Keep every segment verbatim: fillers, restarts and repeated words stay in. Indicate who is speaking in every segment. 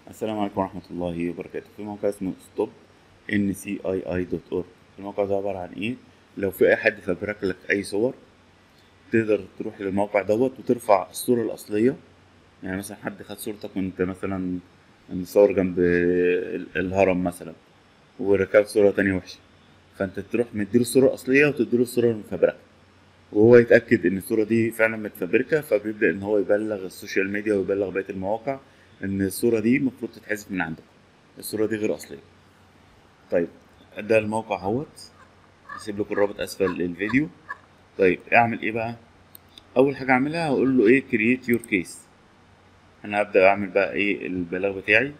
Speaker 1: السلام عليكم ورحمة الله وبركاته. في موقع اسمه ستوب ان سي اي اي دوت اورج. الموقع ده عبارة عن ايه؟ لو في اي حد فبرك لك اي صور، تقدر تروح للموقع دوت وترفع الصورة الأصلية. يعني مثلا حد خد صورتك وانت مثلا مصور جنب ال- الهرم مثلا، وركبت صورة تانية وحشة، فانت تروح مديله الصورة الأصلية وتديله الصورة المفبركة، وهو يتأكد إن الصورة دي فعلا متفبركة، فبيبدأ إن هو يبلغ السوشيال ميديا ويبلغ بقية المواقع إن الصورة دي المفروض تتحذف من عندك، الصورة دي غير أصلية. طيب، ده الموقع اهوت، هسيب لكم الرابط أسفل الفيديو. طيب أعمل إيه بقى؟ أول حاجة أعملها هقول له إيه create your case. أنا هبدأ أعمل بقى إيه البلاغ بتاعي.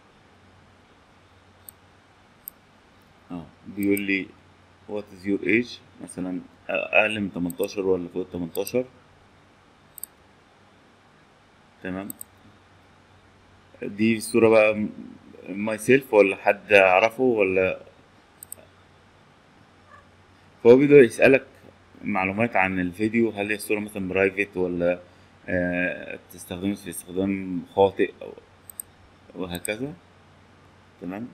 Speaker 1: أه بيقول لي what is your age، مثلا أقل من تمنتاشر ولا فوق تمنتاشر. تمام. دي صورة بقى ماي سيلف ولا حد أعرفه ولا. فهو بيبدأ يسألك معلومات عن الفيديو، هل هي الصورة مثلا برايفت ولا آه تستخدمه في استخدام خاطئ أو وهكذا. تمام.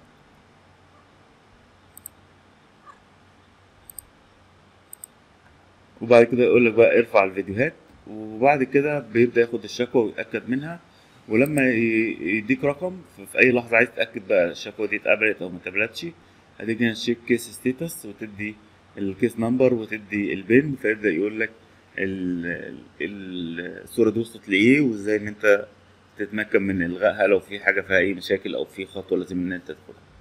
Speaker 1: وبعد كده يقول لك بقى ارفع الفيديوهات، وبعد كده بيبدأ ياخد الشكوى ويتأكد منها. ولما ي- يديك رقم في في أي لحظة عايز تتأكد بقى الشكوى دي اتقبلت أو ما اتقبلتش، هتيجي هنا تشيك كيس ستيتس وتدي الكيس نمبر وتدي البين، فيبدأ يقول لك ال- ال- الصورة دي وصلت لإيه، وإزاي إن أنت تتمكن من إلغائها لو في حاجة فيها أي مشاكل أو في خطوة لازم إن أنت تاخدها.